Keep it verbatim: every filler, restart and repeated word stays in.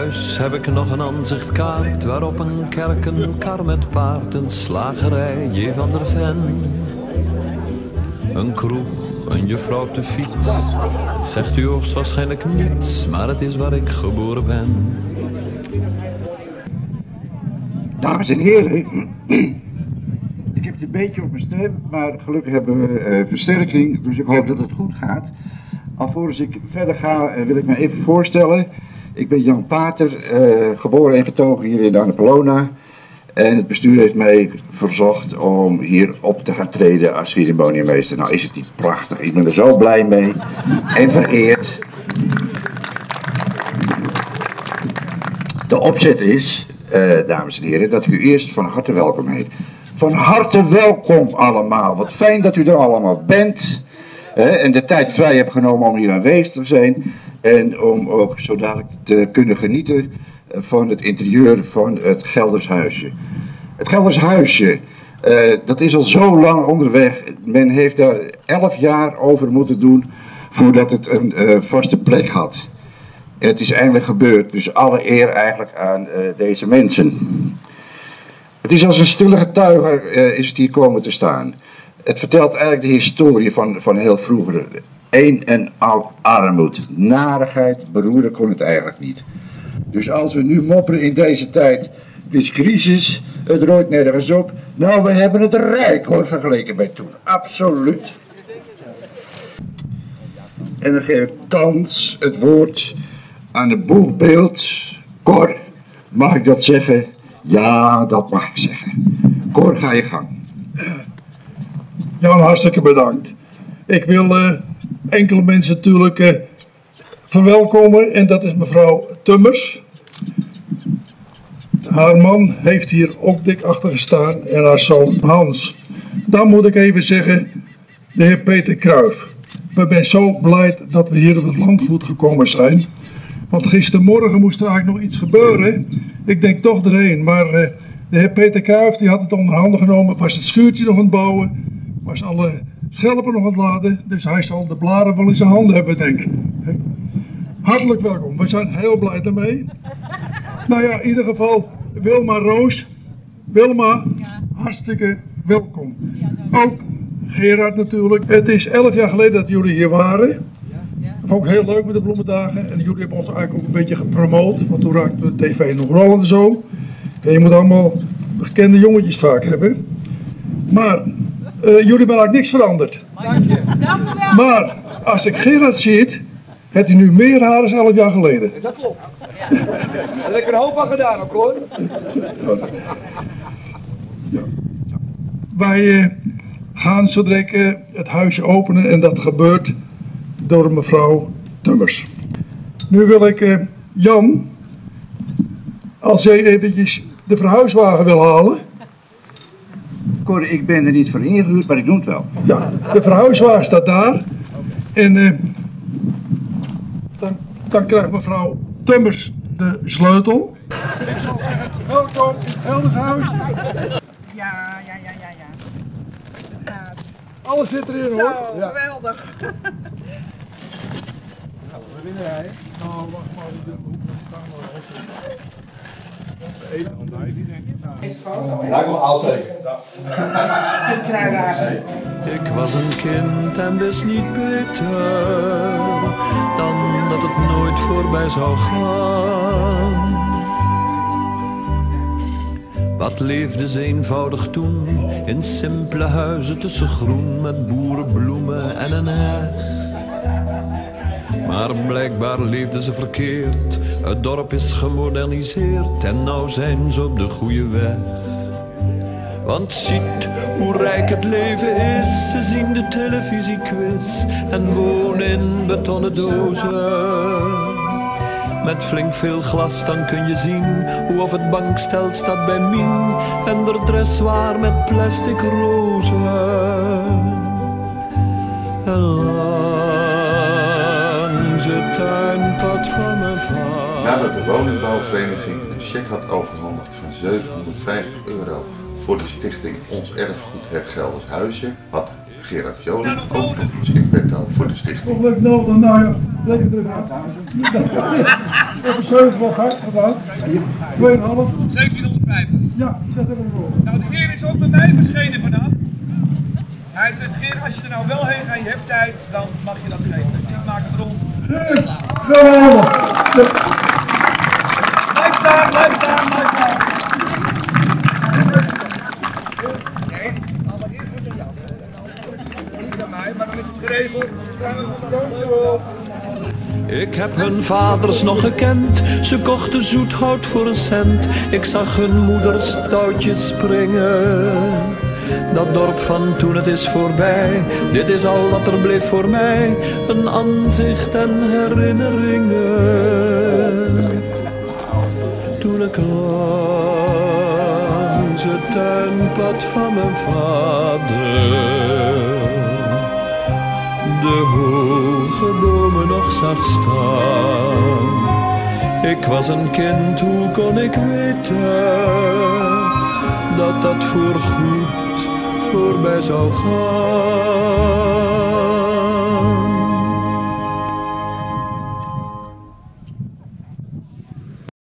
Thuis heb ik nog een aanzichtkaart waarop een kerk, een kar met paard, een slagerij, J. van der Ven. Een kroeg, een juffrouw op de fiets. Zegt u hoogstwaarschijnlijk niets, maar het is waar ik geboren ben. Dames en heren, ik heb het een beetje op mijn stem, maar gelukkig hebben we uh, versterking, dus ik hoop dat het goed gaat. Alvorens ik verder ga, uh, wil ik me even voorstellen. Ik ben Jan Pater, uh, geboren en getogen hier in Annapolona. En het bestuur heeft mij verzocht om hier op te gaan treden als ceremoniemeester. Nou is het niet prachtig, ik ben er zo blij mee en vereerd. De opzet is, uh, dames en heren, dat ik u eerst van harte welkom heet. Van harte welkom allemaal, wat fijn dat u er allemaal bent. Hè, en de tijd vrij hebt genomen om hier aanwezig te zijn. En om ook zo dadelijk te kunnen genieten van het interieur van het Gelders Huisje. Het Gelders Huisje, uh, dat is al zo lang onderweg. Men heeft daar elf jaar over moeten doen voordat het een uh, vaste plek had. En het is eindelijk gebeurd, dus alle eer eigenlijk aan uh, deze mensen. Het is als een stille getuige uh, is het hier komen te staan. Het vertelt eigenlijk de historie van, van heel vroeger. Een en al armoed, narigheid, beroeren kon het eigenlijk niet. Dus als we nu mopperen in deze tijd, het is crisis, het rooit nergens op. Nou, we hebben het rijk hoor, vergeleken bij toen. Absoluut. En dan geef ik thans het woord aan het boegbeeld. Cor, mag ik dat zeggen? Ja, dat mag ik zeggen. Cor, ga je gang. Jan, hartstikke bedankt. Ik wil uh, enkele mensen natuurlijk uh, verwelkomen en dat is mevrouw Tummers. Haar man heeft hier ook dik achter gestaan en haar zoon Hans. Dan moet ik even zeggen, de heer Peter Kruijf. We zijn zo blij dat we hier op het landgoed gekomen zijn. Want gistermorgen moest er eigenlijk nog iets gebeuren. Ik denk toch erheen, maar uh, de heer Peter Kruijf die had het onder handen genomen, was het schuurtje nog aan het bouwen. Was alle schelpen nog aan het laden, dus hij zal de blaren wel in zijn handen hebben, denk ik. Hartelijk welkom, we zijn heel blij daarmee. Nou ja, in ieder geval, Wilma Roos. Wilma, hartstikke welkom. Ook Gerard natuurlijk. Het is elf jaar geleden dat jullie hier waren. Dat vond ik heel leuk met de bloemendagen. En jullie hebben ons eigenlijk ook een beetje gepromoot, want toen raakten we de tv nog rollen en zo. En je moet allemaal gekende jongetjes vaak hebben. Maar Uh, jullie hebben eigenlijk niks veranderd. Dank je. Dank u wel. Maar als ik Gerard zie, heeft hij nu meer haar dan elf jaar geleden. Dat klopt. Ja. Daar heb ik een hoop aan gedaan ook hoor. Ja. Wij uh, gaan zo direct uh, het huisje openen en dat gebeurt door mevrouw Tummers. Nu wil ik uh, Jan, als jij eventjes de verhuiswagen wil halen. Cor, ik ben er niet voor ingehuurd, maar ik doe het wel. Ja, de verhuiswagen staat daar. En uh, dan, dan krijgt mevrouw Tummers de sleutel. Welkom in het Geldershuis. Ja, ja, ja, ja, ja. ja. Alles zit erin hoor. Zo, ja. Geweldig. Nou, we winnen hij. Nou, wacht maar. Die Lijkt me al zeker. Ik was een kind en wist niet beter dan dat het nooit voorbij zou gaan. Wat leefde ze eenvoudig toen in simpele huizen tussen groen met boerenbloemen en een heg. Maar blijkbaar leefden ze verkeerd. Het dorp is gemoderniseerd en nou zijn ze op de goede weg. Want ziet hoe rijk het leven is. Ze zien de televisiequiz en wonen in betonnen dozen. Met flink veel glas dan kun je zien hoe of het bankstel staat bij Mien en de dressoir met plastic rozen. En langs het tuinpad van mijn vader. Nadat de woningbouwvereniging een cheque had overhandigd van zevenhonderdvijftig euro voor de stichting Ons Erfgoed Het Gelders Huisje, had Gerard Joling ook nog iets in petto voor de stichting. Toch leuk nodig, nou ja, Reken er maar. Even zeven wat hard gedaan. twee komma vijf. zeventienhonderdvijftig. Ja, dat hebben we nog. Nou, de Heer is ook bij mij verschenen vanaf. Hij zegt, Geer, als je er nou wel heen gaat, je hebt tijd, dan mag je dat geven. Dus ik maak het rond. Geweldig. Blijf staan, blijf staan, blijf staan. Nee, allereerst met jou. Niet bij mij, maar dan is het geregeld. Zijn we vandaag. Ik heb hun vaders nog gekend, ze kochten zoethout voor een cent. Ik zag hun moeders touwtjes springen. Dat dorp van toen, het is voorbij. Dit is al wat er bleef voor mij. Een aanzicht en herinneringen. Toen ik langs het tuinpad van mijn vader de hoge bomen nog zag staan. Ik was een kind, hoe kon ik weten dat dat voorgoed voorbij zou gaan?